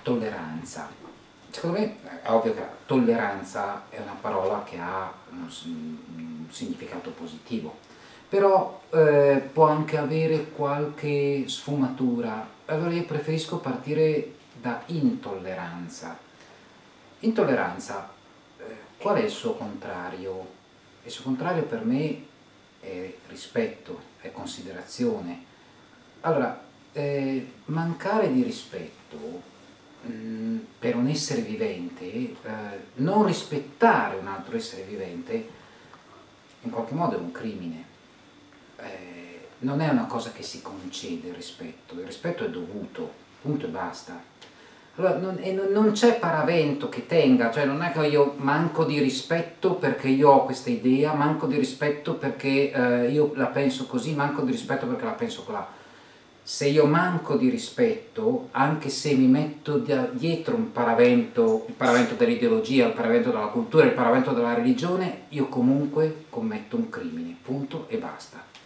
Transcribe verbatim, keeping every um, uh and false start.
tolleranza. Secondo me è ovvio che la tolleranza è una parola che ha un, un significato positivo, però eh, può anche avere qualche sfumatura. Allora io preferisco partire da intolleranza. Intolleranza, eh, qual è il suo contrario? Il suo contrario per me è rispetto, è considerazione. Allora, eh, mancare di rispetto mh, per un essere vivente, eh, non rispettare un altro essere vivente, in qualche modo è un crimine. Eh, non è una cosa che si concede il rispetto, il rispetto è dovuto, punto e basta. Allora, non, e non, non c'è paravento che tenga, cioè non è che io manco di rispetto perché io ho questa idea, manco di rispetto perché eh, io la penso così, manco di rispetto perché la penso colà. Se io manco di rispetto, anche se mi metto dietro un paravento, il paravento dell'ideologia, il paravento della cultura, il paravento della religione, io comunque commetto un crimine, punto e basta.